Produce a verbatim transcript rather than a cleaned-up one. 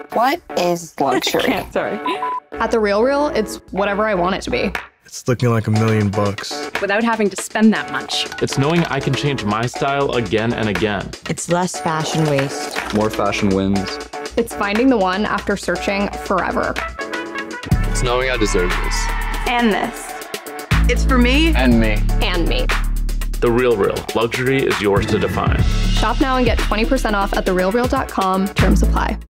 What is luxury? I can't, sorry. At The RealReal, it's whatever I want it to be. It's looking like a million bucks. Without having to spend that much. It's knowing I can change my style again and again. It's less fashion waste. More fashion wins. It's finding the one after searching forever. It's knowing I deserve this. And this. It's for me. And me. And me. The RealReal. Luxury is yours to define. Shop now and get twenty percent off at the real real dot com. Terms apply.